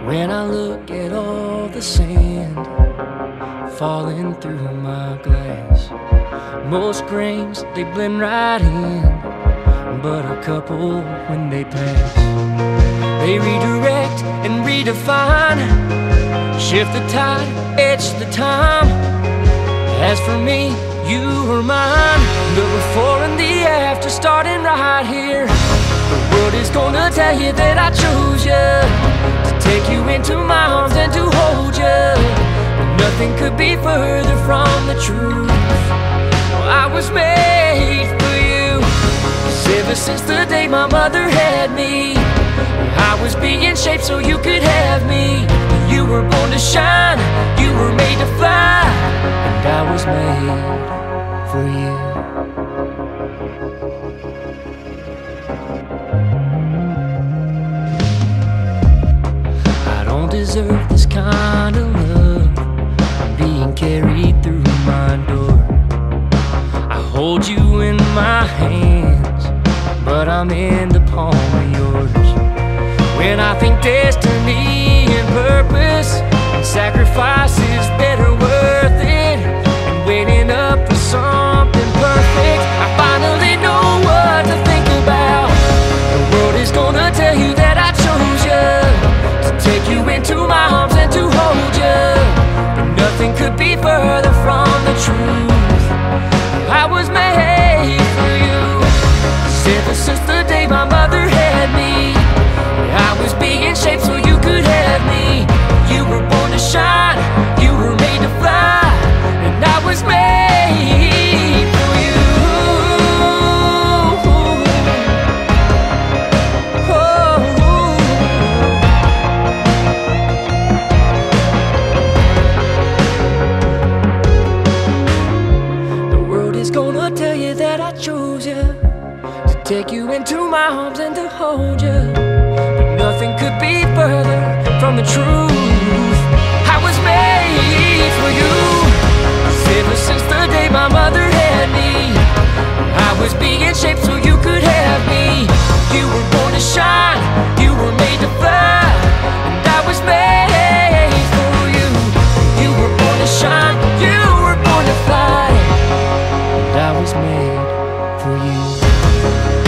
When I look at all the sand falling through my glass, most grains, they blend right in, but a couple, when they pass, they redirect and redefine, shift the tide, etch the time. As for me, you were mine, the before and the after, starting right here. The world is gonna tell you that I chose you, to take you into my arms and to hold you, but nothing could be further from the truth. I was made for you, 'cause ever since the day my mother had me, I was being shaped so you could have me. You were born to shine, you were made to fly, and I was made for you. I don't deserve this kind of love, being carried through my door. I hold you in my hands, but I'm in the palm of yours. When I think destiny and purpose and sacrifice is better worth it, and waiting up for something perfect, I finally know what to think about. The world is gonna tell you that I chose you, to take you into my arms and to hold you, but nothing could be further from the truth. I was made for you, 'cause ever since the day my mother had me, I was being shaped so you could have me. You were born to shine, you were made to fly, and I was made for you. The world is gonna tell you that I chose you, to take you into my arms and to hold you, nothing could be further from the truth. I was made for you, 'cause ever since the day my mother had me, I was being shaped so you could have me. You were born to shine, you were made to fly, and I was made for you. You were born to shine, you were born to fly, and I was made for you.